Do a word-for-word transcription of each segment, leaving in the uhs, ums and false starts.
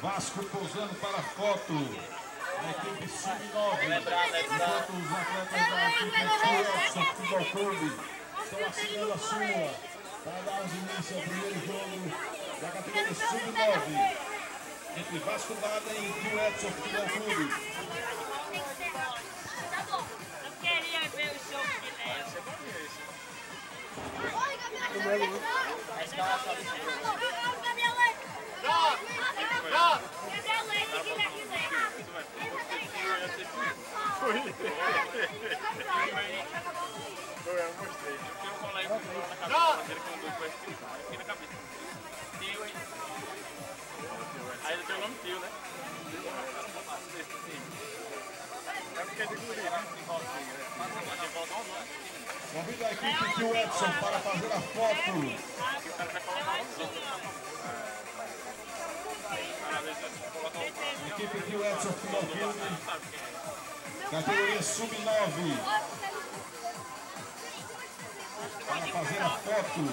Vasco pousando para foto. A equipe sub nove. Enquanto os atletas da equipe Edson Futebol Clube estão assinando a súmula para dar início ao primeiro jogo da categoria sub nove. Entre Vasco Baden e o Edson Futebol Clube. Eu queria ver o jogo de Léo. Eu mostrei. Eu tenho um colega que na cabeça dele que andou com esse aqui na cabeça. Tio aí. Aí ele tem o nome tio, né? É porque é de guri, né? Convido a equipe de Edson para fazer a foto. A equipe de Edson Futebol Clube. Categoria sub nove. Para fazer a foto.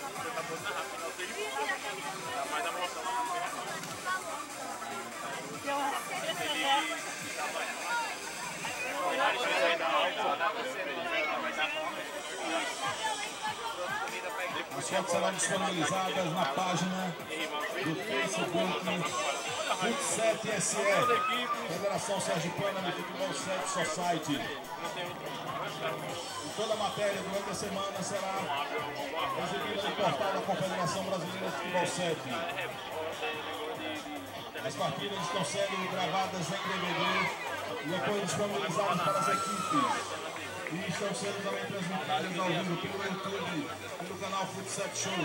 As fotos serão disponibilizadas na página do Facebook Futset S E, Federação Sergipana de Futebol sete Society. E toda a matéria durante a semana será exibida no portal da Confederação Brasileira de Futebol sete. As partidas estão sendo gravadas em D V D e depois disponibilizadas para as equipes. E estão sendo também transmitidas ao vivo pelo YouTube, pelo canal Futset Show.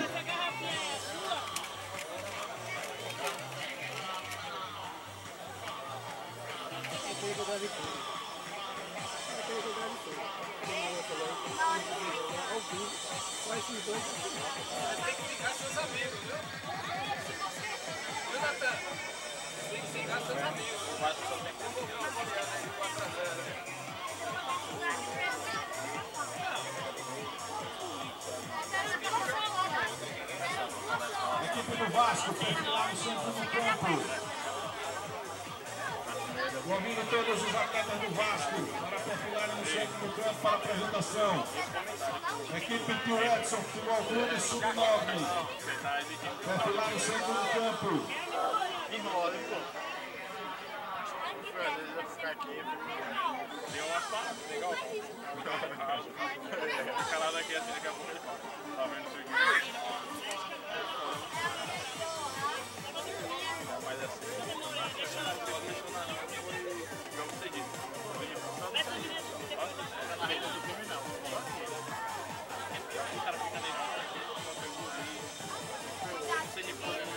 Tem que ligar seus amigos, viu? Viu, Natan? Tem que ligar seus amigos. Equipe do Vasco, perfilado no centro do campo. Convido todos os atletas do Vasco para perfilarem no centro do campo para a apresentação. Equipe do Edson Futebol Clube sub nove. Perfilar no centro do campo. Tem umas paradas legal. Calado aqui assim, daqui a pouco ele fala. Tá vendo isso aqui? Mas assim, vamos seguir. Na rede do time não. O cara fica nele. Não sei de quando eu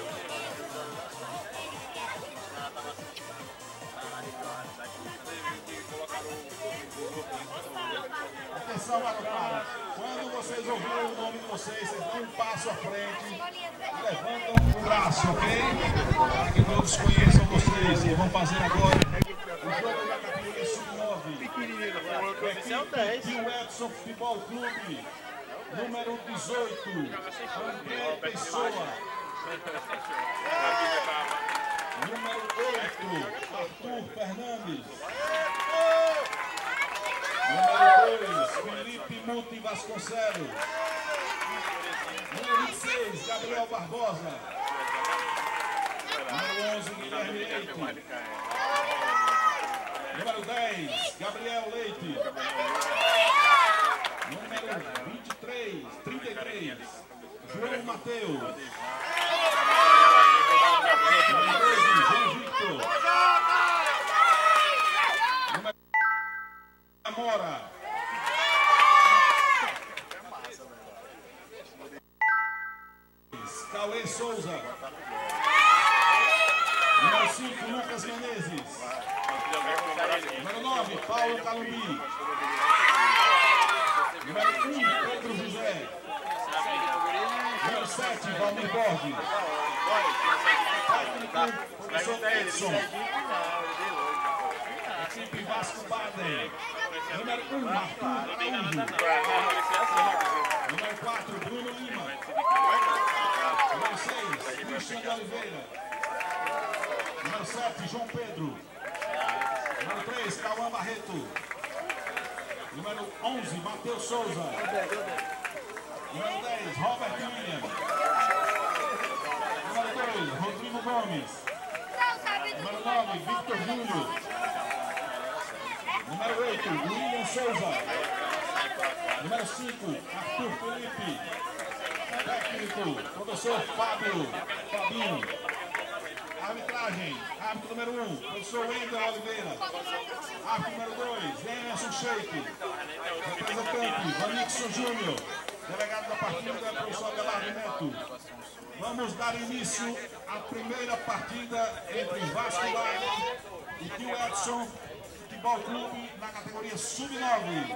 Atenção, garotada. Quando vocês ouvirem o nome de vocês, vocês dão um passo à frente e levantam o braço, ok? Para que todos conheçam vocês. E vão fazer agora o jogo da categoria sub nove. Equipe do Edson Futebol Clube, número dezoito, André Pessoa. Número oito, Arthur Fernandes. Número dois, Felipe Muti Vasconcelos. Número vinte e seis, Gabriel Barbosa. Número onze, Guilherme Leite. Número dez, Gabriel Leite. Número vinte e três, trinta e três, João Mateus. Número doze, João Victor. Número Amora. Cauê Souza. Número cinco, Lucas Menezes. Número nove, Paulo Calumbi. Número um, Pedro José. Número sete, Valmir Borges. Técnico, professor Edson. Equipe Vasco Baden. Número um, Arthur Araújo. Número quatro, Bruno Lima. Número seis, Cristian de Oliveira. sete, João Pedro. Número três, Cauã Barreto. Número onze, Matheus Souza. Número dez, Robert William. Número dois, Rodrigo Gomes. Número nove, Victor Júlio. Número oito, William Souza. Número cinco, Arthur Felipe. Técnico, professor Fábio Fabinho. Arbitragem, árbitro número um, professor Wendel Oliveira. Árbitro número dois, Emerson Sheik. Representante, Vanixon Júnior. Delegado da partida, professor Abelardo Neto. Vamos dar início à primeira partida entre Vasco Baden e Tio Edson Futebol Clube na categoria sub nove.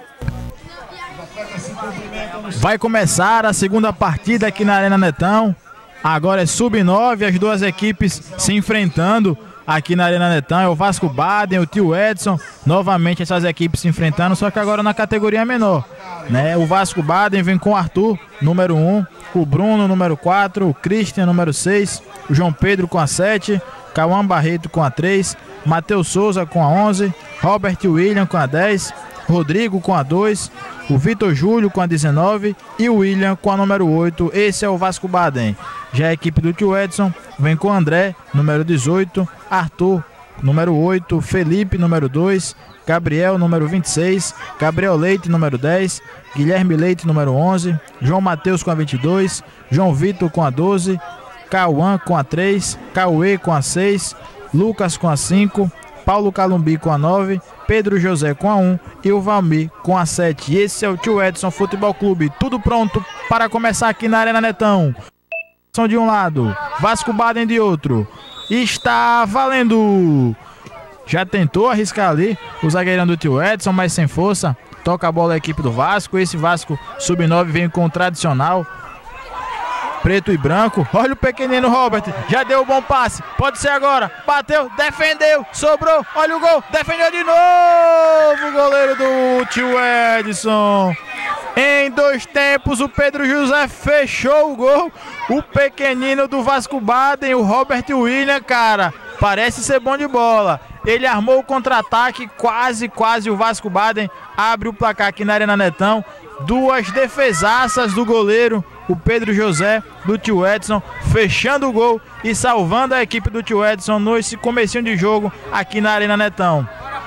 Os atletas se cumprimentam. Vai começar a segunda partida aqui na Arena Netão. Agora é sub nove, as duas equipes se enfrentando aqui na Arena Netão. É o Vasco Baden, o Tio Edson. Novamente essas equipes se enfrentando, só que agora na categoria menor, né? O Vasco Baden vem com o Arthur, número um, o Bruno, número quatro, o Christian, número seis, o João Pedro com a sete, Cauã Barreto com a três, Matheus Souza com a onze, Robert William com a dez, Rodrigo com a dois, o Vitor Júlio com a dezenove e o William com a número oito. Esse é o Vasco Baden. Já a equipe do Tio Edson vem com André, número dezoito, Arthur, número oito, Felipe, número dois, Gabriel, número vinte e seis, Gabriel Leite, número dez, Guilherme Leite, número onze, João Matheus com a vinte e dois, João Vitor com a doze, Cauã com a três, Cauê com a seis, Lucas com a cinco, Paulo Calumbi com a nove, Pedro José com a um e o Valmir com a sete. Esse é o Tio Edson Futebol Clube. Tudo pronto para começar aqui na Arena Netão. São de um lado, Vasco Baden de outro. Está valendo! Já tentou arriscar ali o zagueirão do Tio Edson, mas sem força. Toca a bola a equipe do Vasco. Esse Vasco sub nove vem com o tradicional preto e branco. Olha o pequenino Robert, já deu um bom passe, pode ser agora, bateu, defendeu, sobrou, olha o gol, defendeu de novo o goleiro do Tio Edson. Em dois tempos o Pedro José fechou o gol. O pequenino do Vasco Baden, o Robert William, cara, parece ser bom de bola. Ele armou o contra-ataque, quase, quase o Vasco Baden abre o placar aqui na Arena Netão. Duas defesaças do goleiro, o Pedro José, do Tio Edson, fechando o gol e salvando a equipe do Tio Edson nesse comecinho de jogo aqui na Arena Netão.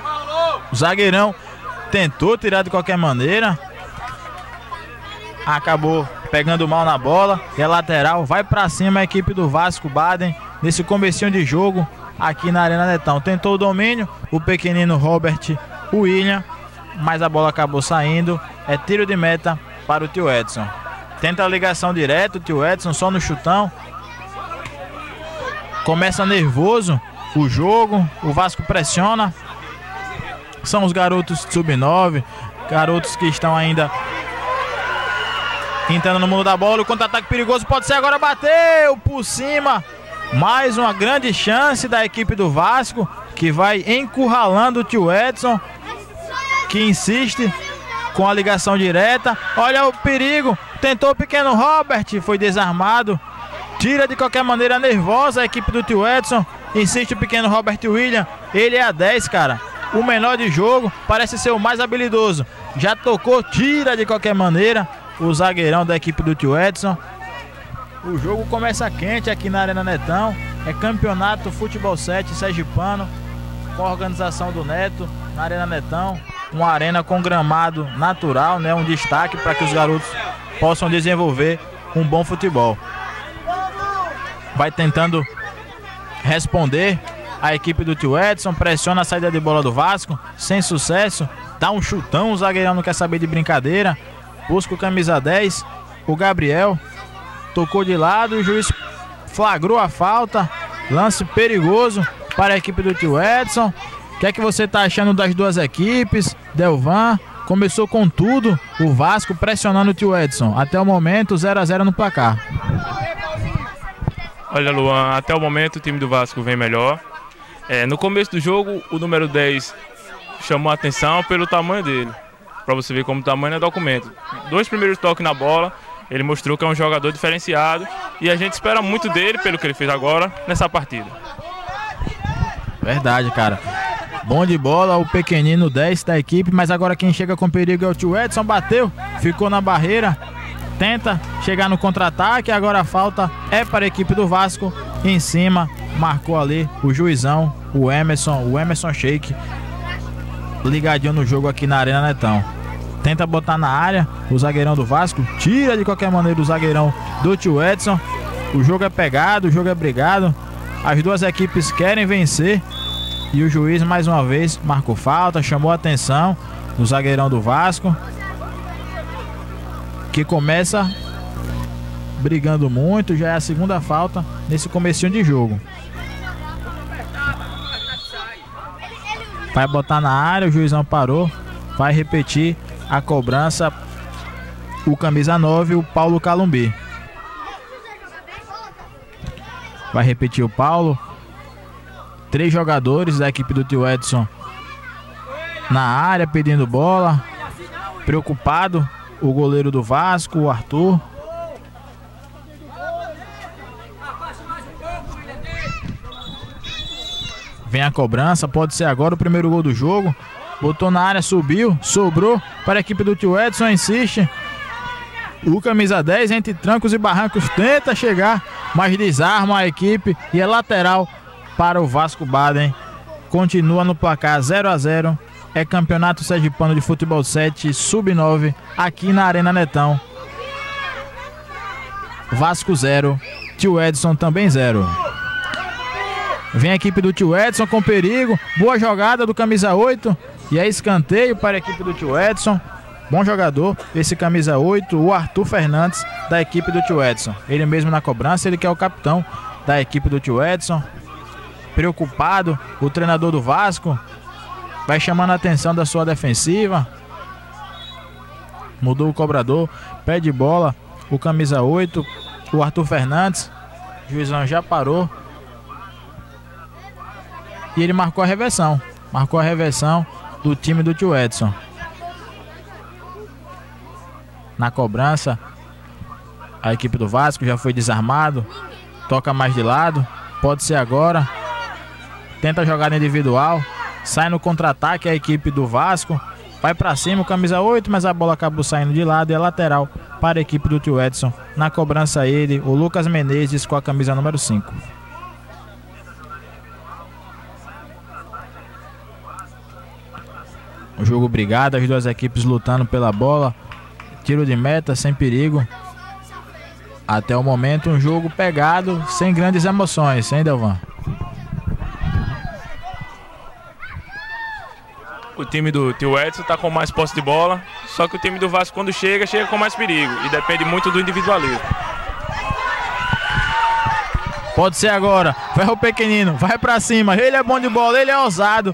O zagueirão tentou tirar de qualquer maneira, acabou pegando mal na bola e a lateral vai para cima a equipe do Vasco Baden nesse comecinho de jogo aqui na Arena Netão. Tentou o domínio, o pequenino Robert William, mas a bola acabou saindo. É tiro de meta para o Tio Edson. Tenta a ligação direto, o Tio Edson só no chutão. Começa nervoso o jogo, o Vasco pressiona. São os garotos sub nove, garotos que estão ainda entrando no mundo da bola. O contra-ataque perigoso pode ser agora, bateu por cima. Mais uma grande chance da equipe do Vasco, que vai encurralando o Tio Edson, que insiste com a ligação direta. Olha o perigo, tentou o pequeno Robert, foi desarmado. Tira de qualquer maneira nervosa a equipe do Tio Edson. Insiste o pequeno Robert William, ele é a dez, cara, o menor de jogo, parece ser o mais habilidoso. Já tocou, tira de qualquer maneira o zagueirão da equipe do Tio Edson. O jogo começa quente aqui na Arena Netão. É campeonato Futebol sete sergipano, com a organização do Neto na Arena Netão. Uma arena com gramado natural, né? Um destaque para que os garotos possam desenvolver um bom futebol. Vai tentando responder a equipe do Tio Edson, pressiona a saída de bola do Vasco, sem sucesso. Dá um chutão, o zagueirão não quer saber de brincadeira. Busca o camisa dez, o Gabriel. Tocou de lado, o juiz flagrou a falta. Lance perigoso para a equipe do Tio Edson. O que é que você está achando das duas equipes? Delvan, começou com tudo, o Vasco pressionando o Tio Edson. Até o momento, zero a zero no placar. Olha, Luan, até o momento o time do Vasco vem melhor. É, no começo do jogo, o número dez chamou a atenção pelo tamanho dele. Para você ver como o tamanho é documento. Dois primeiros toques na bola, ele mostrou que é um jogador diferenciado. E a gente espera muito dele, pelo que ele fez agora, nessa partida. Verdade, cara. Bom de bola, o pequenino dez da equipe, mas agora quem chega com perigo é o tio Edson. Bateu, ficou na barreira, tenta chegar no contra-ataque. Agora a falta é para a equipe do Vasco. Em cima, marcou ali o juizão, o Emerson, o Emerson Sheik, ligadinho no jogo aqui na Arena Netão. Tenta botar na área o zagueirão do Vasco, tira de qualquer maneira o zagueirão do tio Edson. O jogo é pegado, o jogo é brigado. As duas equipes querem vencer. E o juiz mais uma vez marcou falta, chamou a atenção do zagueirão do Vasco, que começa brigando muito. Já é a segunda falta nesse comecinho de jogo. Vai botar na área, o juizão parou. Vai repetir a cobrança o camisa nove, o Paulo Calumbi. Vai repetir o Paulo. Três jogadores da equipe do tio Edson na área pedindo bola. Preocupado o goleiro do Vasco, o Arthur. Vem a cobrança, pode ser agora o primeiro gol do jogo. Botou na área, subiu, sobrou para a equipe do tio Edson, insiste. O camisa dez, entre trancos e barrancos, tenta chegar, mas desarma a equipe e é lateral para o Vasco Baden. Continua no placar zero a zero. É campeonato sergipano de futebol sete, sub nove, aqui na Arena Netão. Vasco zero, tio Edson também zero. Vem a equipe do tio Edson com perigo. Boa jogada do camisa oito. E é escanteio para a equipe do tio Edson. Bom jogador, esse camisa oito, o Arthur Fernandes, da equipe do tio Edson. Ele mesmo na cobrança, ele que é o capitão da equipe do tio Edson. Preocupado, o treinador do Vasco vai chamando a atenção da sua defensiva. Mudou o cobrador, pede bola, o camisa oito, o Arthur Fernandes. O juizão já parou. E ele marcou a reversão. Marcou a reversão do time do tio Edson. Na cobrança, a equipe do Vasco já foi desarmado. Toca mais de lado. Pode ser agora. Tenta a jogada individual. Sai no contra-ataque a equipe do Vasco. Vai pra cima o camisa oito, mas a bola acabou saindo de lado. E é lateral para a equipe do tio Edson. Na cobrança ele, o Lucas Menezes com a camisa número cinco. O jogo brigado, as duas equipes lutando pela bola. Tiro de meta, sem perigo. Até o momento um jogo pegado, sem grandes emoções, hein, Delvan? O time do tio Edson está com mais posse de bola, só que o time do Vasco, quando chega, chega com mais perigo e depende muito do individualismo. Pode ser agora, vai o pequenino, vai pra cima, ele é bom de bola, ele é ousado.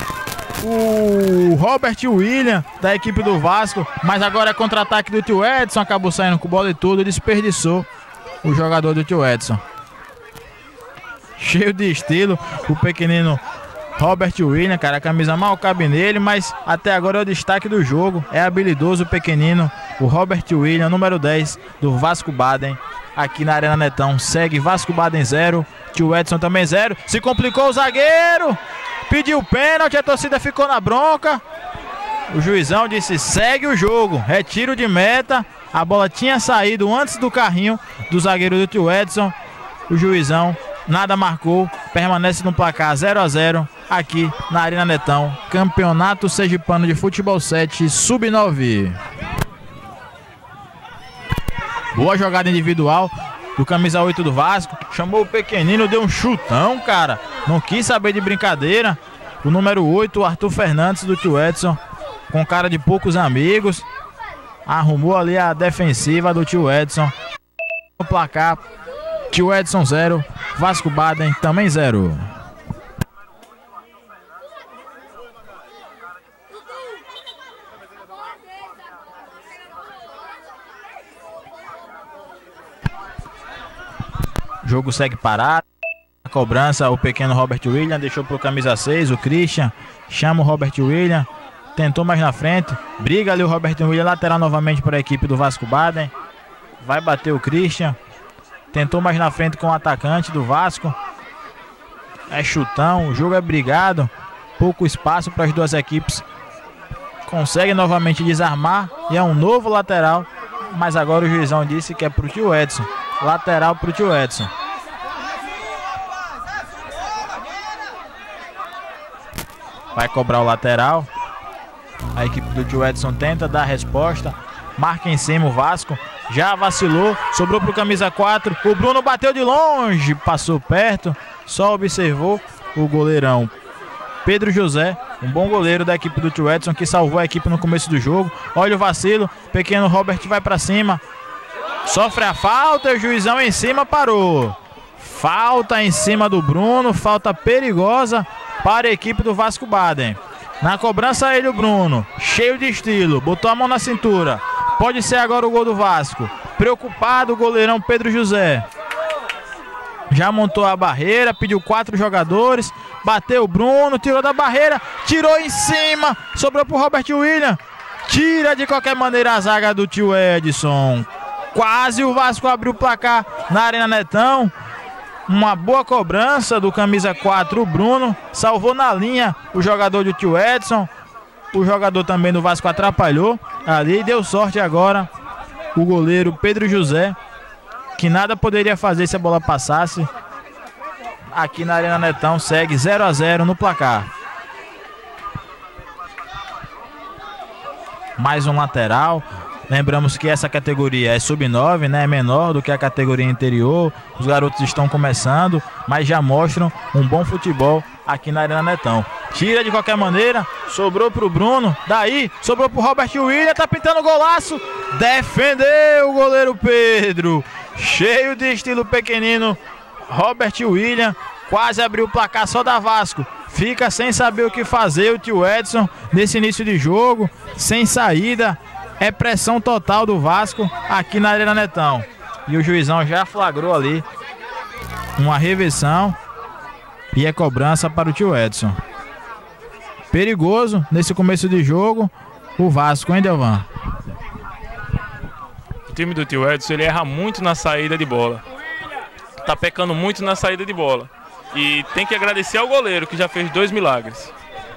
O Robert William, da equipe do Vasco, mas agora é contra-ataque do tio Edson, acabou saindo com bola e tudo, desperdiçou o jogador do tio Edson. Cheio de estilo, o pequenino Robert William, cara, a camisa mal cabe nele, mas até agora é o destaque do jogo. É habilidoso o pequenino, o Robert William, número dez do Vasco Baden, aqui na Arena Netão. Segue Vasco Baden zero, tio Edson também zero. Se complicou o zagueiro, pediu pênalti, a torcida ficou na bronca. O juizão disse: segue o jogo, retiro de meta. A bola tinha saído antes do carrinho do zagueiro do tio Edson. O juizão nada marcou, permanece no placar zero a zero aqui na Arena Netão. Campeonato Sergipano de Futebol sete, sub nove. Boa jogada individual do camisa oito do Vasco. Chamou o pequenino, deu um chutão, cara. Não quis saber de brincadeira. O número oito, o Arthur Fernandes do tio Edson, com cara de poucos amigos, arrumou ali a defensiva do tio Edson. O placar, tio Edson zero, Vasco Baden também zero. O jogo segue parado. A cobrança, o pequeno Robert William deixou pro camisa seis, o Christian. Chama o Robert William. Tentou mais na frente. Briga ali o Robert William, lateral novamente para a equipe do Vasco Baden. Vai bater o Christian. Tentou mais na frente com o atacante do Vasco. é chutão, o jogo é brigado, pouco espaço para as duas equipes. Consegue novamente desarmar e é um novo lateral, mas agora o juizão disse que é pro tio Edson. Lateral pro tio Edson. Vai cobrar o lateral. A equipe do tio Edson tenta dar a resposta. Marca em cima o Vasco. Já vacilou. Sobrou pro camisa quatro. O Bruno bateu de longe. Passou perto. Só observou o goleirão Pedro José. Um bom goleiro da equipe do tio Edson que salvou a equipe no começo do jogo. Olha o vacilo. Pequeno Robert vai para cima. Sofre a falta e o juizão em cima parou. Falta em cima do Bruno. Falta perigosa para a equipe do Vasco Baden. Na cobrança ele, o Bruno, cheio de estilo, botou a mão na cintura. Pode ser agora o gol do Vasco. Preocupado o goleirão Pedro José. Já montou a barreira, pediu quatro jogadores. Bateu o Bruno, tirou da barreira, tirou em cima. Sobrou pro Robert William. Tira de qualquer maneira a zaga do tio Edson. Quase o Vasco abriu o placar na Arena Netão. Uma boa cobrança do camisa quatro, o Bruno. Salvou na linha o jogador do tio Edson. O jogador também do Vasco atrapalhou ali. Deu sorte agora o goleiro Pedro José, que nada poderia fazer se a bola passasse. Aqui na Arena Netão segue zero a zero no placar. Mais um lateral. Lembramos que essa categoria é sub nove, né? É menor do que a categoria anterior. Os garotos estão começando, mas já mostram um bom futebol aqui na Arena Netão. Tira de qualquer maneira, sobrou pro Bruno, daí sobrou pro Robert William, tá pintando golaço. Defendeu o goleiro Pedro, cheio de estilo pequenino. Robert William quase abriu o placar só da Vasco. Fica sem saber o que fazer o tio Edson nesse início de jogo, sem saída. É pressão total do Vasco aqui na Arena Netão. E o juizão já flagrou ali uma reversão e é cobrança para o tio Edson. Perigoso nesse começo de jogo o Vasco, hein, Delvan? O time do tio Edson, ele erra muito na saída de bola. Tá pecando muito na saída de bola. E tem que agradecer ao goleiro, que já fez dois milagres.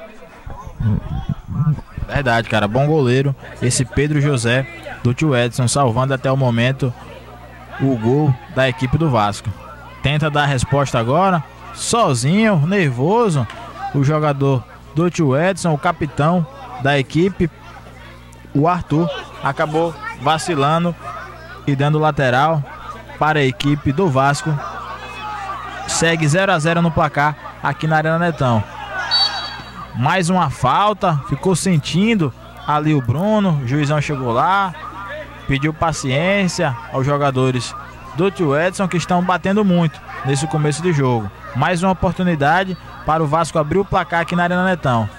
Verdade, cara, bom goleiro esse Pedro José do tio Edson, salvando até o momento o gol da equipe do Vasco. Tenta dar a resposta agora, sozinho, nervoso, o jogador do tio Edson, o capitão da equipe, o Arthur, acabou vacilando e dando lateral para a equipe do Vasco. Segue zero a zero no placar aqui na Arena Netão. Mais uma falta, ficou sentindo ali o Bruno, o juizão chegou lá, pediu paciência aos jogadores do tio Edson que estão batendo muito nesse começo de jogo. Mais uma oportunidade para o Vasco abrir o placar aqui na Arena Netão.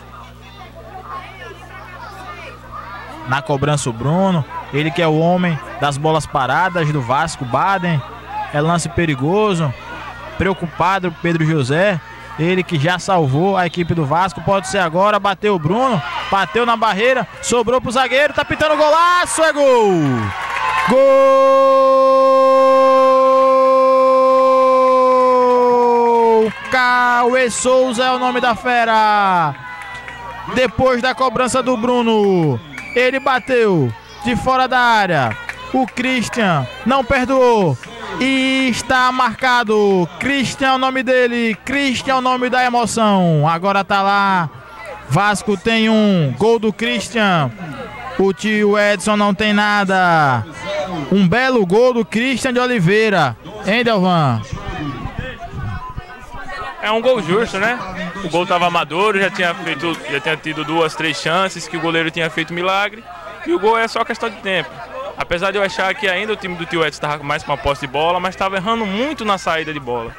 Na cobrança o Bruno, ele que é o homem das bolas paradas do Vasco Baden. É lance perigoso, preocupado o Pedro José. Ele que já salvou a equipe do Vasco. Pode ser agora. Bateu o Bruno. Bateu na barreira. Sobrou pro zagueiro. Tá pintando golaço. É gol! Gol! Cauê Souza é o nome da fera. Depois da cobrança do Bruno, ele bateu de fora da área. O Christian não perdoou. E está marcado. Christian é o nome dele. Christian é o nome da emoção. Agora tá lá. Vasco tem um. Gol do Christian. O tio Edson não tem nada. Um belo gol do Christian de Oliveira. Hein, Delvan? É um gol justo, né? O gol estava amador, já tinha, feito, já tinha tido duas, três chances que o goleiro tinha feito milagre. E o gol é só questão de tempo. Apesar de eu achar que ainda o time do tio Edson estava mais com uma posse de bola, mas estava errando muito na saída de bola.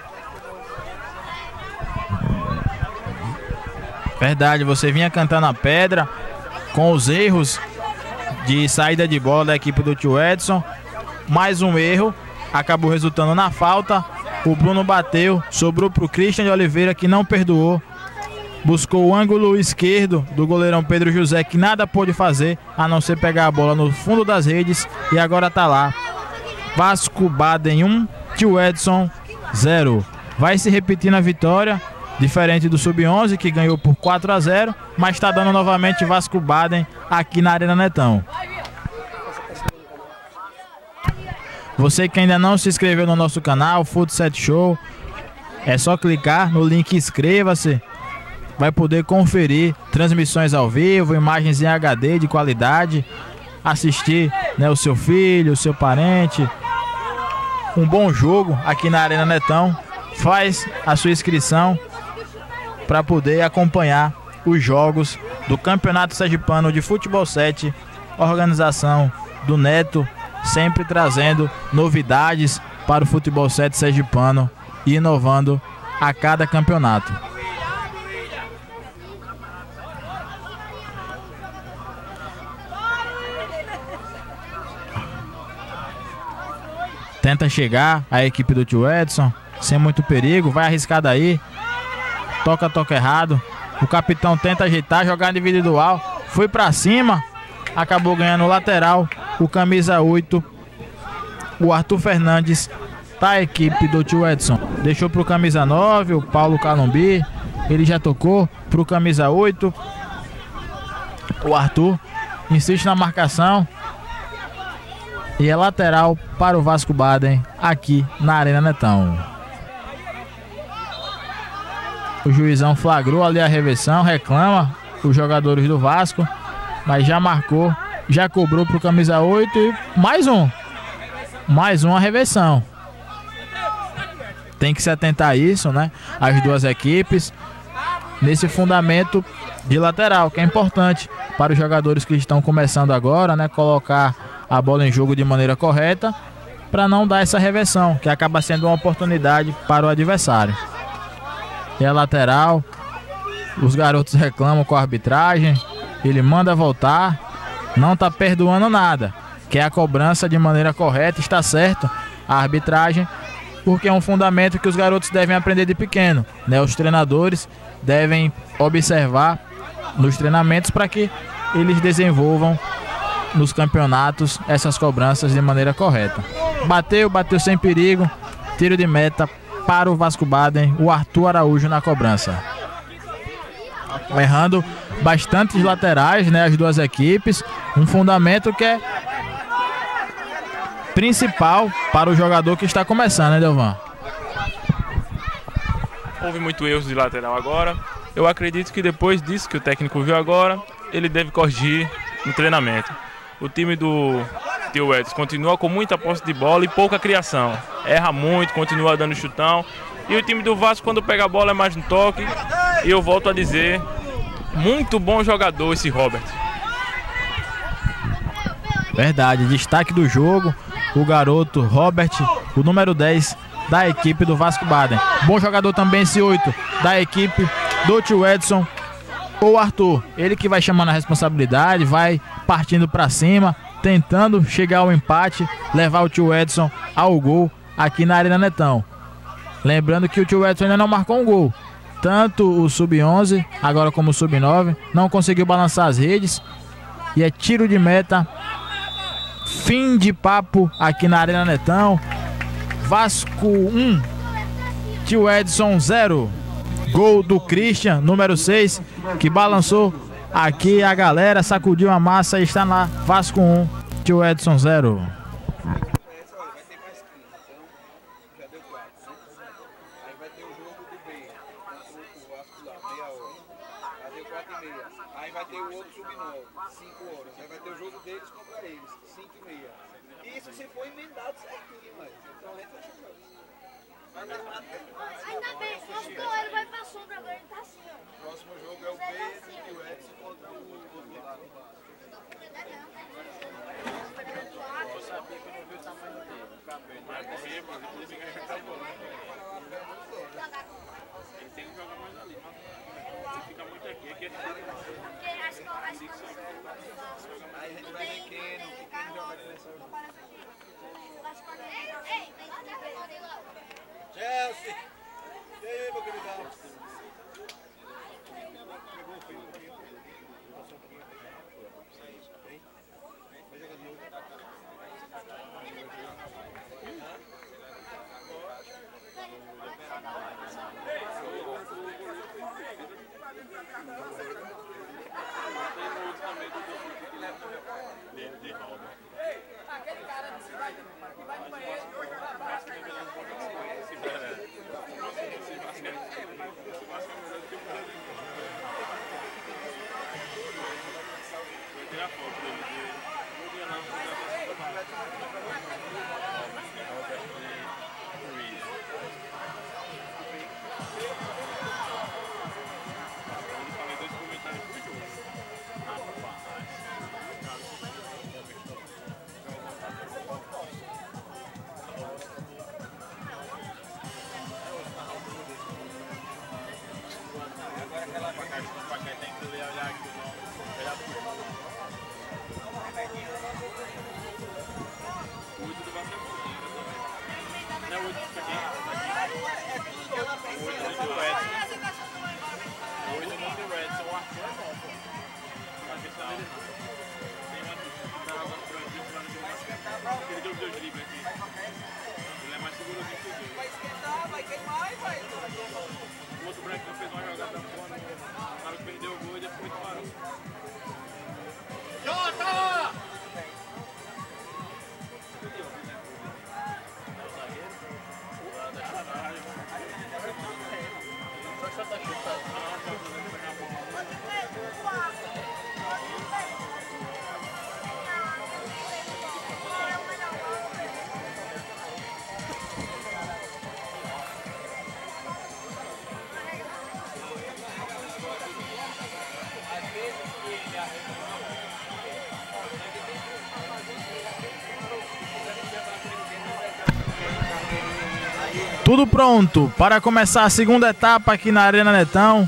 Verdade, você vinha cantando a pedra com os erros de saída de bola da equipe do tio Edson. Mais um erro, acabou resultando na falta. O Bruno bateu, sobrou para o Christian de Oliveira, que não perdoou. Buscou o ângulo esquerdo do goleirão Pedro José, que nada pôde fazer a não ser pegar a bola no fundo das redes. E agora tá lá. Vasco Baden um, tio Edson zero. Vai se repetir na vitória Diferente do sub onze, que ganhou por quatro a zero, mas está dando novamente Vasco Baden aqui na Arena Netão. Você que ainda não se inscreveu no nosso canal, Futsal Show, é só clicar no link inscreva-se. Vai poder conferir transmissões ao vivo, imagens em H D de qualidade, assistir, né, o seu filho, o seu parente. Um bom jogo aqui na Arena Netão. Faz a sua inscrição para poder acompanhar os jogos do Campeonato Sergipano de Futebol sete, organização do Neto, sempre trazendo novidades para o Futebol sete sergipano e inovando a cada campeonato. Tenta chegar a equipe do tio Edson, sem muito perigo, vai arriscar daí. Toca, toca errado. O capitão tenta ajeitar, jogar individual. Foi pra cima. Acabou ganhando o lateral. O camisa oito, o Arthur Fernandes, da equipe do tio Edson. Deixou pro camisa nove, o Paulo Calumbi. Ele já tocou pro camisa oito. O Arthur insiste na marcação. E é lateral para o Vasco Baden aqui na Arena Netão. O juizão flagrou ali a reversão, reclama os jogadores do Vasco, mas já marcou, já cobrou para o camisa oito e mais um. Mais uma reversão. Tem que se atentar a isso, né? As duas equipes nesse fundamento de lateral, que é importante para os jogadores que estão começando agora, né? Colocar a bola em jogo de maneira correta para não dar essa reversão, que acaba sendo uma oportunidade para o adversário. É a lateral, os garotos reclamam com a arbitragem, ele manda voltar, não está perdoando nada, quer a cobrança de maneira correta, está certo a arbitragem, porque é um fundamento que os garotos devem aprender de pequeno, né? Os treinadores devem observar nos treinamentos para que eles desenvolvam nos campeonatos essas cobranças de maneira correta. Bateu, bateu sem perigo, tiro de meta para o Vasco Baden, o Arthur Araújo na cobrança. Errando bastantes laterais, né, as duas equipes, um fundamento que é principal para o jogador que está começando, né, Delvan? Houve muito erros de lateral agora. Eu acredito que depois disso que o técnico viu agora, ele deve corrigir no treinamento. O time do tio Edson continua com muita posse de bola e pouca criação. Erra muito, continua dando chutão. E o time do Vasco, quando pega a bola, é mais no toque. E eu volto a dizer, muito bom jogador esse Robert. Verdade, destaque do jogo, o garoto Robert, o número dez da equipe do Vasco Baden. Bom jogador também esse oito da equipe do tio Edson, o Arthur. Ele que vai chamando a responsabilidade, vai partindo para cima, tentando chegar ao empate, levar o tio Edson ao gol aqui na Arena Netão. Lembrando que o tio Edson ainda não marcou um gol. Tanto o sub onze, agora como o sub nove, não conseguiu balançar as redes. E é tiro de meta. Fim de papo aqui na Arena Netão. Vasco um, tio Edson zero. Gol do Christian, número seis, que balançou aqui a galera, sacudiu a massa e está lá. Vasco um, tio Edson zero. Aí vai ter o outro sub nove, cinco horas. Aí vai ter o jogo deles contra eles, cinco e meia. E isso se for emendado certinho, mas então a gente vai chegar. Ainda bem, o nosso goleiro vai pra sombra agora, ele tá assim, ó. O próximo jogo é o B e o Edson contra o outro lado. Eu sabia que eu não vi o tamanho dele. Vai correr, mas inclusive ele já tá bom. Ele tem que jogar mais ali, mas você fica muito aqui, aqui é Porque acho que eu acho que aí a gente vai ver quem não joga nessa. Chelsea! E aí, meu queridão? Pegou o fio, passou um pouquinho. Vai jogar de novo. O Tudo pronto para começar a segunda etapa aqui na Arena Netão.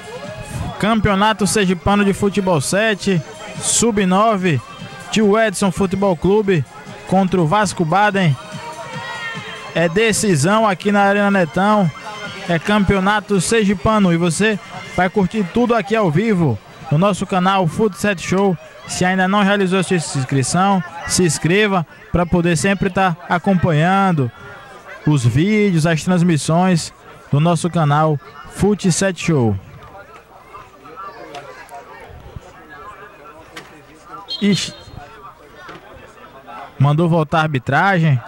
Campeonato Sergipano de Futebol sete, sub nove, Tio Edson Futebol Clube contra o Vasco Baden. É decisão aqui na Arena Netão. É campeonato sergipano e você vai curtir tudo aqui ao vivo no nosso canal Fut sete Show. Se ainda não realizou a sua inscrição, se inscreva para poder sempre estar acompanhando os vídeos, as transmissões do nosso canal Fut sete Show. Ixi. Mandou voltar a arbitragem.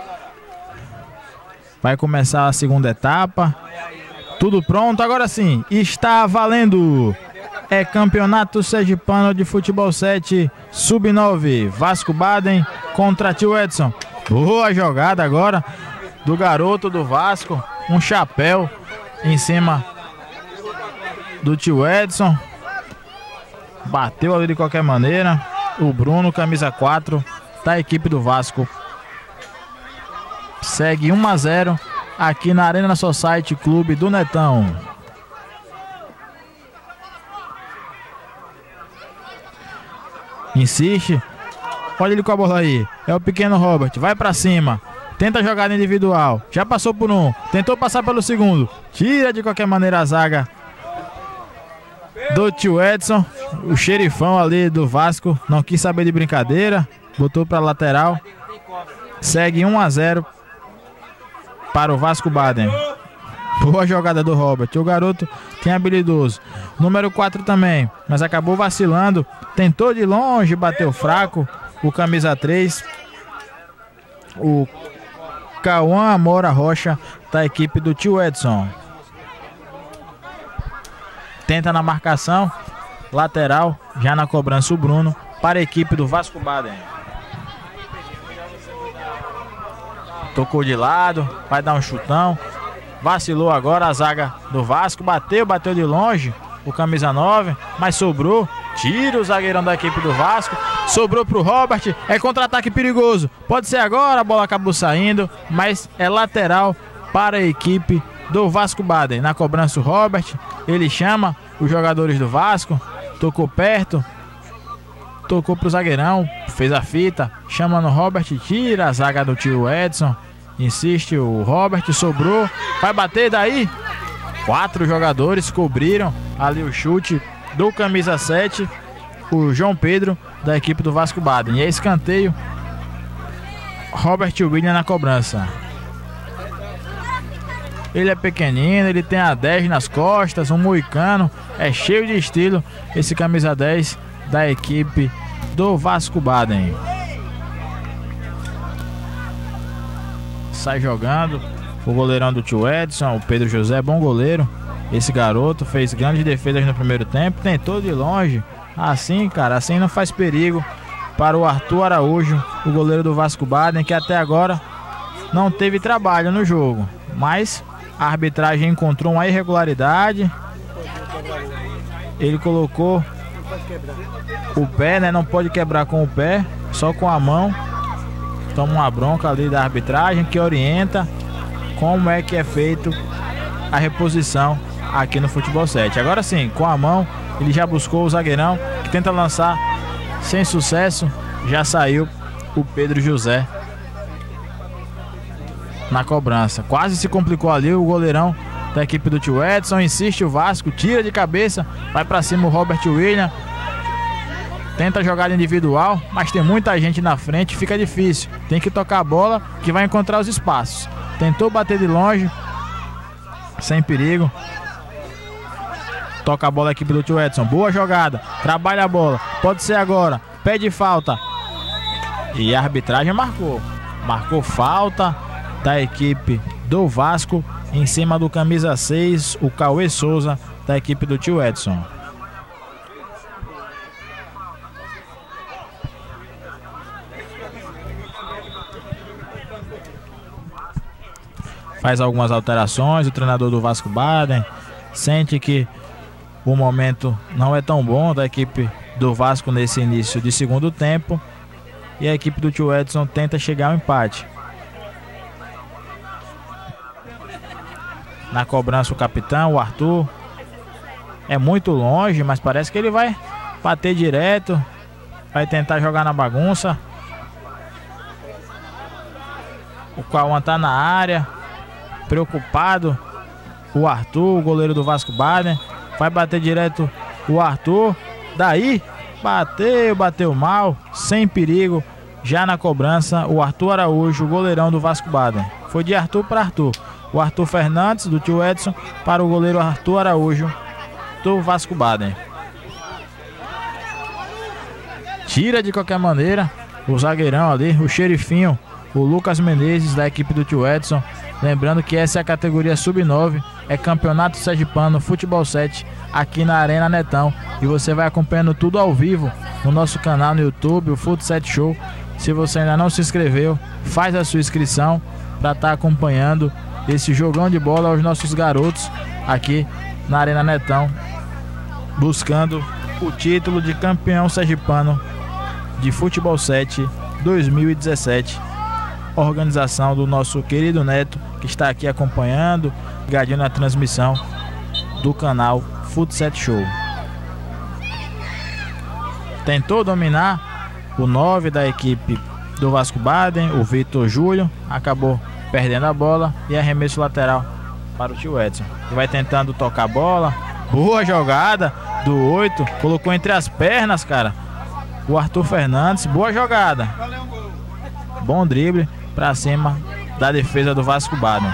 Vai começar a segunda etapa. Tudo pronto, agora sim. Está valendo. É campeonato sergipano de futebol sete, sub nove. Vasco Baden contra Tio Edson. Boa jogada agora do garoto do Vasco. Um chapéu em cima do Tio Edson. Bateu ali de qualquer maneira. O Bruno, camisa quatro da equipe do Vasco. Segue um a zero aqui na Arena Society Clube do Netão. Insiste. Olha ele com a bola aí. É o pequeno Robert. Vai pra cima. Tenta jogada individual. Já passou por um. Tentou passar pelo segundo. Tira de qualquer maneira a zaga do Tio Edson. O xerifão ali do Vasco não quis saber de brincadeira. Botou pra lateral. Segue um a zero para o Vasco Baden. Boa jogada do Robert. O garoto tem habilidoso. Número quatro também, mas acabou vacilando. Tentou de longe, bateu fraco. O camisa três, o Cauã Amora Rocha, da equipe do Tio Edson. Tenta na marcação. Lateral, já na cobrança o Bruno, para a equipe do Vasco Baden. Tocou de lado, vai dar um chutão. Vacilou agora a zaga do Vasco. Bateu, bateu de longe o camisa nove, mas sobrou. Tira o zagueirão da equipe do Vasco. Sobrou pro Robert. É contra-ataque perigoso. Pode ser agora, a bola acabou saindo, mas é lateral para a equipe do Vasco Baden. Na cobrança o Robert, ele chama os jogadores do Vasco. Tocou perto. Tocou pro zagueirão, fez a fita. Chama no Robert, tira a zaga do Tio Edson. Insiste o Robert, sobrou. Vai bater daí. Quatro jogadores cobriram ali o chute do camisa sete, o João Pedro, da equipe do Vasco Baden. E é escanteio. Robert William na cobrança. Ele é pequenino, ele tem a dez nas costas, um moicano. É cheio de estilo esse camisa dez da equipe do Vasco Baden. sai jogando. O goleirão do tio Edson, o Pedro José, bom goleiro. Esse garoto fez grandes defesas no primeiro tempo, tentou de longe. Assim, cara, assim não faz perigo para o Arthur Araújo, o goleiro do Vasco Baden, que até agora não teve trabalho no jogo. Mas a arbitragem encontrou uma irregularidade. Ele colocou o pé, né? Não pode quebrar com o pé, só com a mão. Toma uma bronca ali da arbitragem que orienta como é que é feito a reposição aqui no futebol sete. Agora sim, com a mão, ele já buscou o zagueirão, que tenta lançar sem sucesso. Já saiu o Pedro José na cobrança. Quase se complicou ali o goleirão da equipe do tio Edson. Insiste o Vasco, tira de cabeça, vai pra cima o Robert William. Tenta jogada individual, mas tem muita gente na frente, fica difícil. Tem que tocar a bola que vai encontrar os espaços. Tentou bater de longe, sem perigo. Toca a bola a equipe do tio Edson. Boa jogada, trabalha a bola. Pode ser agora, pede falta. E a arbitragem marcou. Marcou falta da equipe do Vasco em cima do camisa seis, o Cauê Souza, da equipe do tio Edson. Faz algumas alterações, o treinador do Vasco Baden sente que o momento não é tão bom da equipe do Vasco nesse início de segundo tempo, e a equipe do tio Edson tenta chegar ao empate. Na cobrança o capitão, o Arthur, é muito longe, mas parece que ele vai bater direto, vai tentar jogar na bagunça. O Cauã tá na área, preocupado. O Arthur, o goleiro do Vasco Baden, vai bater direto o Arthur. Daí, bateu, bateu mal, sem perigo. Já na cobrança, o Arthur Araújo, o goleirão do Vasco Baden. Foi de Arthur para Arthur. O Arthur Fernandes, do tio Edson, para o goleiro Arthur Araújo, do Vasco Baden. Tira de qualquer maneira o zagueirão ali, o xerifinho, o Lucas Menezes, da equipe do tio Edson. Lembrando que essa é a categoria sub nove, é Campeonato Sergipano Futebol sete, aqui na Arena Netão. E você vai acompanhando tudo ao vivo no nosso canal no YouTube, o Fut sete Show. Se você ainda não se inscreveu, faz a sua inscrição para estar acompanhando esse jogão de bola aos nossos garotos aqui na Arena Netão, buscando o título de campeão sergipano de Futebol sete dois mil e dezessete. Organização do nosso querido Neto, que está aqui acompanhando, ligadinho na transmissão do canal Fut sete Show. Tentou dominar o nove da equipe do Vasco Baden, o Vitor Júlio, acabou perdendo a bola e arremesso lateral para o tio Edson, que vai tentando tocar a bola. Boa jogada do oito, colocou entre as pernas, cara, o Arthur Fernandes. Boa jogada, bom drible para cima da defesa do Vasco Baden.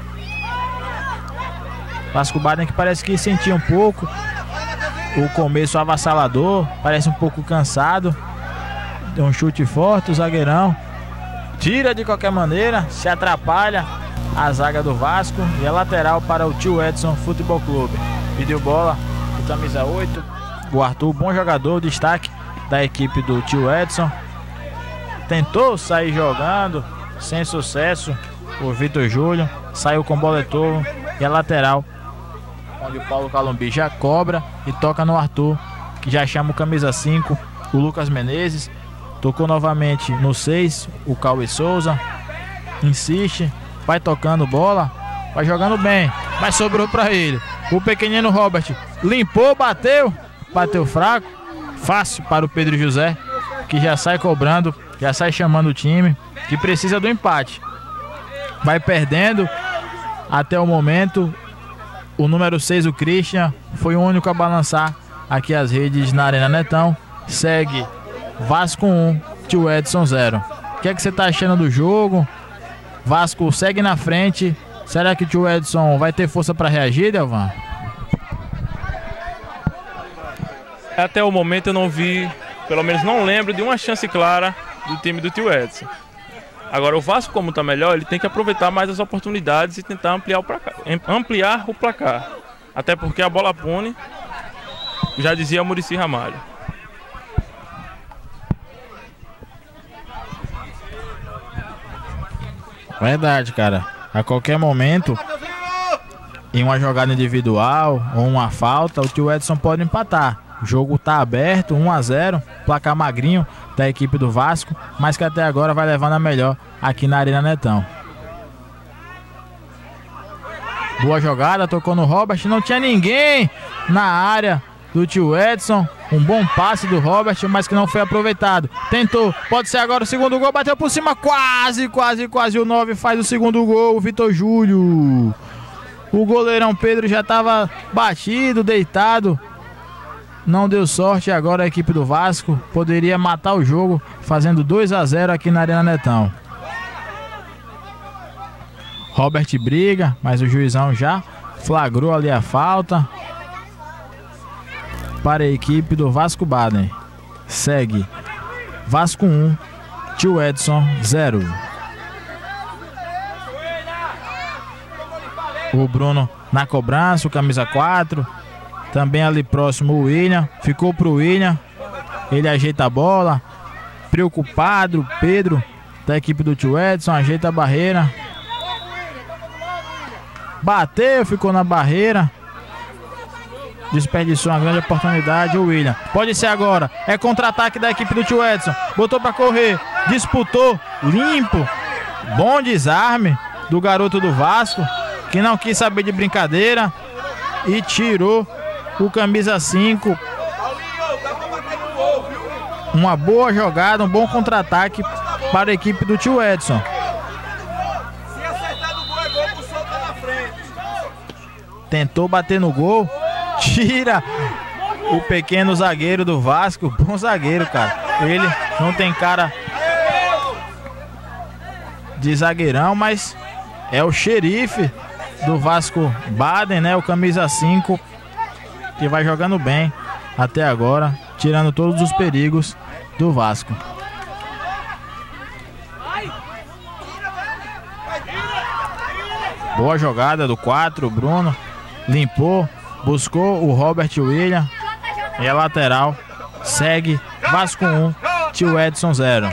Vasco Baden que parece que sentiu um pouco o começo avassalador, parece um pouco cansado. Deu um chute forte, o zagueirão tira de qualquer maneira, se atrapalha a zaga do Vasco, e é lateral para o tio Edson Futebol Clube. Pediu bola o camisa oito, o Arthur, bom jogador, destaque da equipe do tio Edson. Tentou sair jogando, sem sucesso. O Vitor Júlio saiu com bola retorno, e é lateral, onde o Paulo Calumbi já cobra e toca no Arthur, que já chama o camisa cinco, o Lucas Menezes. Tocou novamente no seis, o Cauê Souza. Insiste, vai tocando bola, vai jogando bem, mas sobrou para ele. O pequenino Robert limpou, bateu, bateu fraco. Fácil para o Pedro José, que já sai cobrando, já sai chamando o time, que precisa do empate. Vai perdendo até o momento. O número seis, o Christian, foi o único a balançar aqui as redes na Arena Netão. Segue Vasco um, tio Edson zero. O que é que você está achando do jogo? Vasco segue na frente. Será que o tio Edson vai ter força para reagir, Delvan? Até o momento eu não vi, pelo menos não lembro de uma chance clara do time do tio Edson. Agora o Vasco, como está melhor, ele tem que aproveitar mais as oportunidades e tentar ampliar o placar. Ampliar o placar. Até porque a bola pune, já dizia Muricy Ramalho. Verdade, cara. A qualquer momento, em uma jogada individual ou uma falta, o tio Edson pode empatar. O jogo tá aberto, um a zero, placar magrinho da equipe do Vasco, mas que até agora vai levando a melhor aqui na Arena Netão. Boa jogada, tocou no Robert, não tinha ninguém na área do tio Edson. Um bom passe do Robert, mas que não foi aproveitado. Tentou, pode ser agora o segundo gol, bateu por cima, quase, quase, quase o nove faz o segundo gol, o Vitor Júlio. O goleirão Pedro já estava batido, deitado. Não deu sorte, agora a equipe do Vasco poderia matar o jogo, fazendo dois a zero aqui na Arena Netão. Robert briga, mas o juizão já flagrou ali a falta para a equipe do Vasco Baden. Segue Vasco um, tio Edson zero. O Bruno na cobrança, o camisa quatro. Também ali próximo o William. Ficou pro William. Ele ajeita a bola. Preocupado, o Pedro da equipe do tio Edson. Ajeita a barreira. Bateu, ficou na barreira. Desperdiçou uma grande oportunidade o William. Pode ser agora. É contra-ataque da equipe do tio Edson. Botou pra correr. Disputou. Limpo. Bom desarme do garoto do Vasco, que não quis saber de brincadeira e tirou o camisa cinco. Uma boa jogada, um bom contra-ataque para a equipe do tio Edson. Se acertar no gol, é gol pro Souza na frente. Tentou bater no gol. Tira o pequeno zagueiro do Vasco. Bom zagueiro, cara. Ele não tem cara de zagueirão, mas é o xerife do Vasco Baden, né? O camisa cinco, que vai jogando bem até agora, tirando todos os perigos do Vasco. Boa jogada do quatro, Bruno limpou, buscou o Robert William. E a lateral segue Vasco um, tio Edson zero.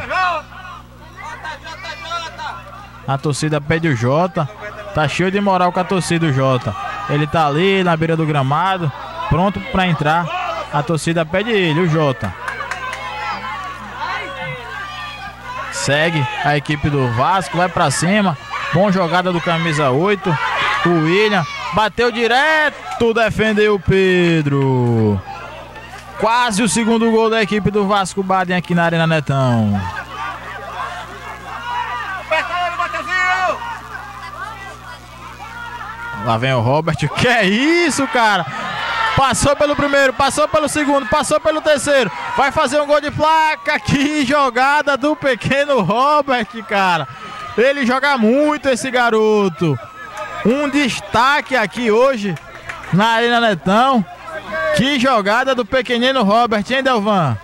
A torcida pede o Jota. Tá cheio de moral com a torcida o Jota. Ele tá ali na beira do gramado, pronto para entrar. A torcida pede ele, o Jota. Segue a equipe do Vasco, vai para cima. Bom jogada do camisa oito. O William bateu direto, defendeu o Pedro. Quase o segundo gol da equipe do Vasco Baden aqui na Arena Netão. Lá vem o Robert. Que é isso, cara? Passou pelo primeiro, passou pelo segundo, passou pelo terceiro. Vai fazer um gol de placa. Que jogada do pequeno Robert, cara. Ele joga muito, esse garoto. Um destaque aqui hoje na Arena Netão. Que jogada do pequenino Robert, hein, Delvan?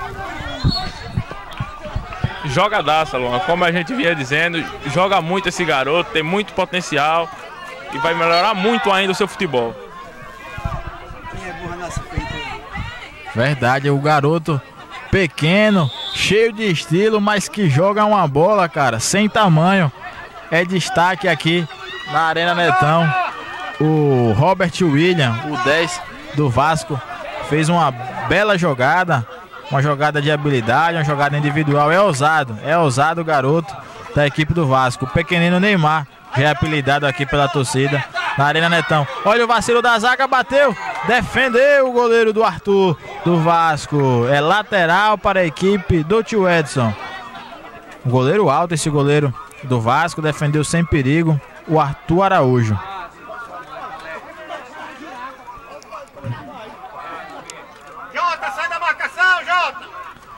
Jogadaça, Luan. Como a gente vinha dizendo, joga muito esse garoto, tem muito potencial e vai melhorar muito ainda o seu futebol. Quem é burra nessa feita aí? Verdade, o garoto pequeno, cheio de estilo, mas que joga uma bola, cara, sem tamanho. É destaque aqui na Arena Netão. O Robert William, o dez do Vasco, fez uma bela jogada. Uma jogada de habilidade, uma jogada individual. É ousado, é ousado o garoto da equipe do Vasco. O pequenino Neymar, já é apelidado aqui pela torcida na Arena Netão. Olha o vacilo da zaga, bateu, defendeu o goleiro do Arthur do Vasco. É lateral para a equipe do tio Edson. O goleiro alto, esse goleiro do Vasco, defendeu sem perigo o Arthur Araújo. Jota, sai da marcação, Jota!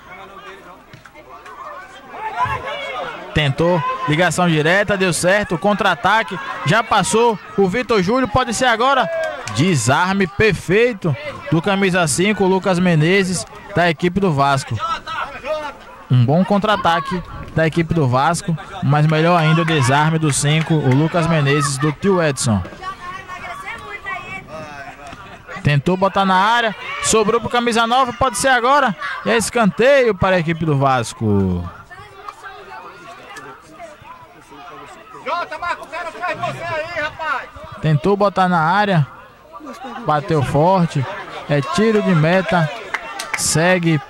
Tentou ligação direta, deu certo, contra-ataque, já passou o Vitor Júlio, pode ser agora. Desarme perfeito do camisa cinco, Lucas Menezes, da equipe do Vasco. Um bom contra-ataque da equipe do Vasco, mas melhor ainda o desarme do cinco, o Lucas Menezes do tio Edson. Tentou botar na área, sobrou pro camisa nove, pode ser agora. E é escanteio para a equipe do Vasco. Tentou botar na área, bateu forte, é tiro de meta, segue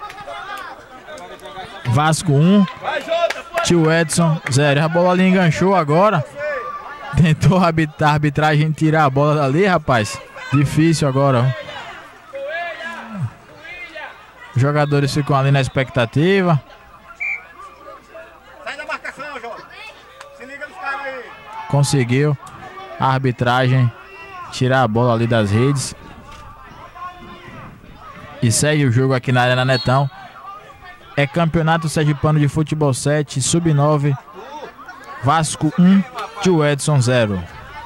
Vasco um, tio Edson zero. A bola ali enganchou agora, tentou a arbitragem tirar a bola dali, rapaz, difícil agora. Os jogadores ficam ali na expectativa. Sai da marcação, Jorge. Se liga nos caras aí. Conseguiu a arbitragem tirar a bola ali das redes. E segue o jogo aqui na Arena Netão. É Campeonato Sergipano de Futebol sete, sub nove. Vasco um, tio Edson zero.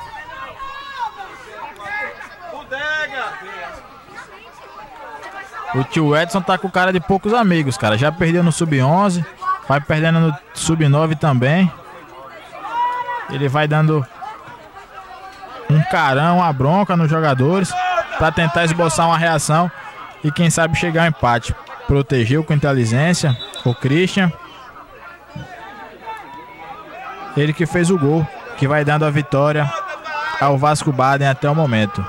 O tio Edson tá com cara de poucos amigos, cara. Já perdeu no sub onze, vai perdendo no sub nove também. Ele vai dando um carão, uma bronca nos jogadores para tentar esboçar uma reação e quem sabe chegar ao empate. Protegeu com inteligência o Christian. Ele que fez o gol, que vai dando a vitória ao Vasco Baden até o momento.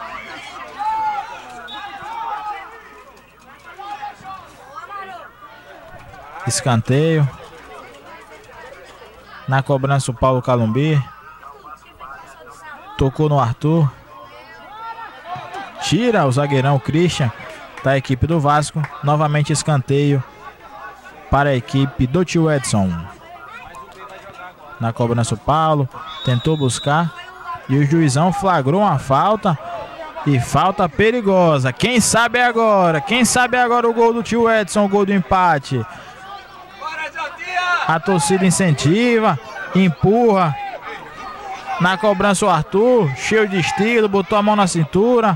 Escanteio. Na cobrança o Paulo Calumbi. Tocou no Arthur. Tira o zagueirão Christian da equipe do Vasco. Novamente escanteio para a equipe do tio Edson. Na cobrança o Paulo tentou buscar e o juizão flagrou uma falta. E falta perigosa. Quem sabe agora? Quem sabe agora o gol do tio Edson, o gol do empate. A torcida incentiva, empurra. Na cobrança o Arthur, cheio de estilo, botou a mão na cintura.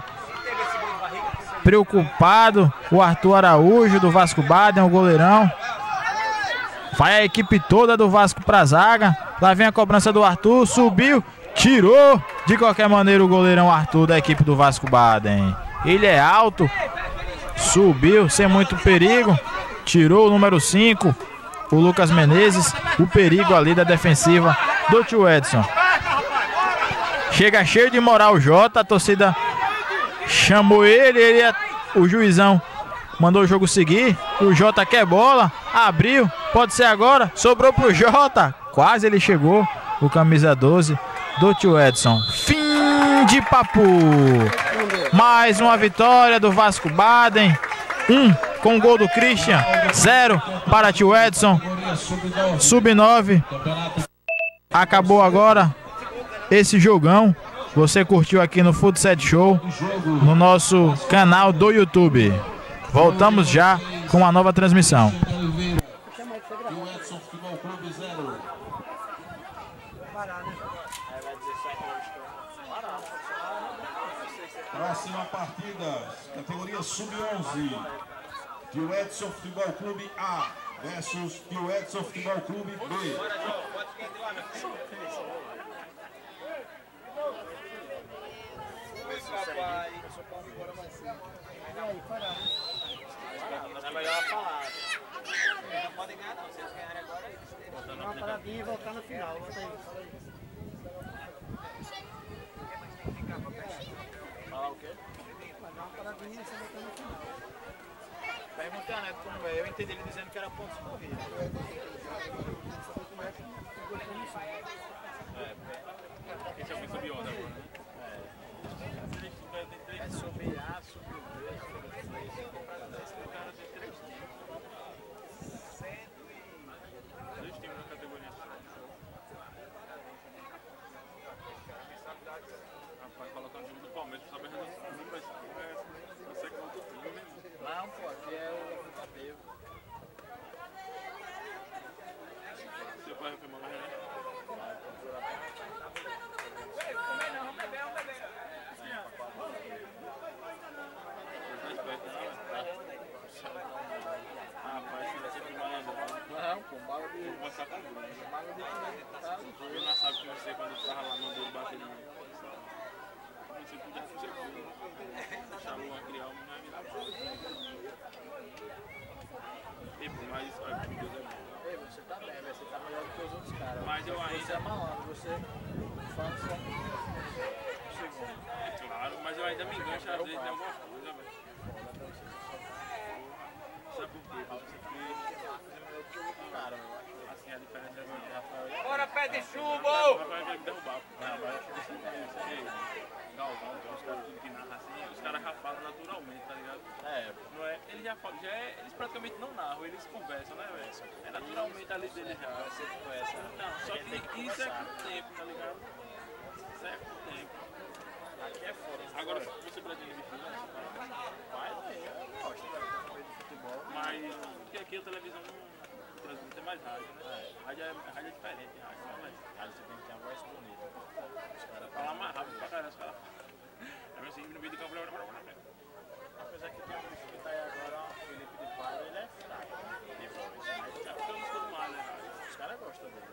Preocupado, o Arthur Araújo do Vasco Baden, o goleirão. Vai a equipe toda do Vasco pra zaga. Lá vem a cobrança do Arthur, subiu, tirou. De qualquer maneira o goleirão Arthur da equipe do Vasco Baden. Ele é alto, subiu sem muito perigo. Tirou o número cinco. O Lucas Menezes, o perigo ali da defensiva do tio Edson. Chega cheio de moral o Jota, a torcida chamou ele, ele é, o juizão mandou o jogo seguir. O Jota quer bola, abriu, pode ser agora, sobrou pro Jota. Quase ele chegou, o camisa doze do tio Edson. Fim de papo. Mais uma vitória do Vasco Baden. Um com o gol do Christian, zero para tio Edson. sub nove. Acabou agora esse jogão. Você curtiu aqui no Futset Show, no nosso canal do YouTube. Voltamos já com uma nova transmissão. Próxima partida, categoria sub onze. Tio Edson Futebol Clube A versus Tio Edson Futebol Clube B. É melhor falar. Não podem ganhar, não. Se eles ganharem agora, eles têm uma paradinha e voltar no final. Bota aí, fala aí. Falar o quê? Vai dar uma paradinha e você voltar no final. Perguntei a Neto como é. Eu entendi ele dizendo que era pontos corridos. É, esse é o que subiu onda agora, né? É subir A, subir o B, subir o três, o cara tem três times. Cento e... Dois times na categoria. Rapaz, colocando o time do Palmeiras, pra saber reduzir, mas não sei como outro time. Não, pô, aqui é o Tadeu. Seu pai vai filmar mais, né? você quando estava lá no gol batendo. Você podia fazer gol. Deixar a Luan criar uma virar pra tipo, mas olha, meu Deus é bom. Ei, você tá bem, velho. Você tá melhor do que os outros caras. Mas eu ainda. Você é malandro, você fala só. Claro, mas eu ainda me engancho às vezes em algumas coisas, velho. Sabe por quê? Porque Cara, assim a diferença é que Rafael. Bora, pé de chuva! Rafael vai me derrubar. Não, vai. Galvão, os caras tudo que narram assim, os caras já falam naturalmente, tá ligado? é, Não é, eles já falam, já é, eles praticamente não narram, eles conversam, né, velho? É naturalmente ali deles já. você conversa. Não, só que isso é com o tempo, tá ligado? Isso é com o tempo. Aqui é foda. Agora, você pretende me filmar? Vai, eu gosto de futebol. Mas, porque aqui a televisão não transmite, tem mais rádio, né? Rádio é, rádio é diferente, rádio, né? Mas Aí você tem que ter uma voz bonita. Os caras falar mais rápido pra caralho, os caras falam. É assim, no meio de campo, apesar que tem um bicho que tá aí agora, o Felipe de Paiva, ele é fraco, né? De voz, mas já ficamos tudo mal, né? os caras gostam dele.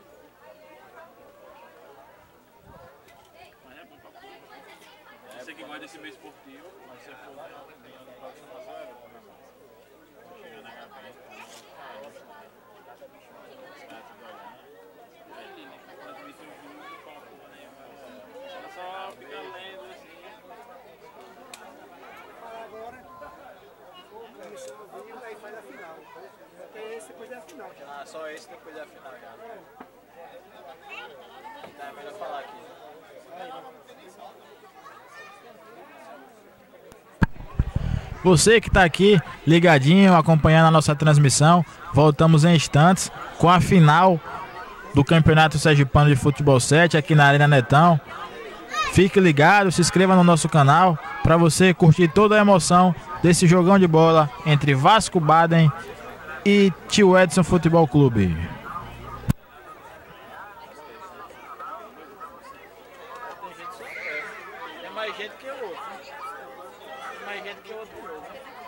Mas é bom pra porra. Você que gosta desse meio esportivo, Mas se você for lá, no próximo passo, é bom, né? Chegar na gaveta, os caras tudo olhando. aí, né? Transmitir um jogo, não fala porra nenhuma. Ela só fica lendo assim. Agora, isso eu vi, aí faz a final. Até esse depois da final. Ah, só esse depois da final, já. Tá, é melhor falar aqui. Você que está aqui ligadinho, acompanhando a nossa transmissão, voltamos em instantes com a final do Campeonato Sergipano de Futebol sete aqui na Arena Netão. Fique ligado, se inscreva no nosso canal para você curtir toda a emoção desse jogão de bola entre Vasco Baden e Tio Edson Futebol Clube. Tem mais gente que o outro. Tem mais gente que o outro jogo.